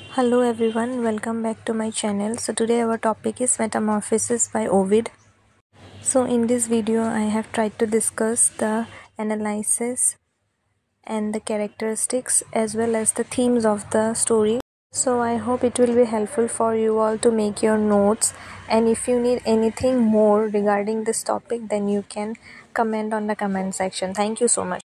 Hello everyone, welcome back to my channel. So today our topic is Metamorphosis by Ovid. So in this video I have tried to discuss the analysis and the characteristics as well as the themes of the story. So I hope it will be helpful for you all to make your notes, and if you need anything more regarding this topic then you can comment on the comment section. Thank you so much.